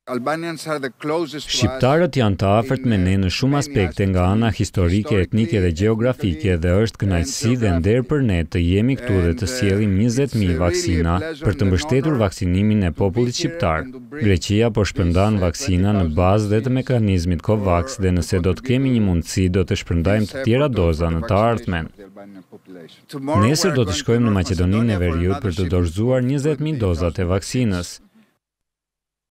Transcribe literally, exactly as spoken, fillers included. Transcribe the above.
Shqiptarët janë të afërt me ne në shumë aspekte nga ana historike, etnike dhe gjeografike dhe është kënaqësi dhe nder për ne të jemi këtu dhe të sjellim njëzet mijë vaksina për të mbështetur vaksinimin e popullit shqiptar. Greqia po shpërndan vaksina në bazë dhe të mekanizmit COVAX dhe nëse do të kemi një mundësi do të shpërndajmë të tjera doza në të ardhmen. Nesër do të shkojmë në Maqedoninë e Veriut për të dorëzuar njëzet mijë dozat e vaksinës.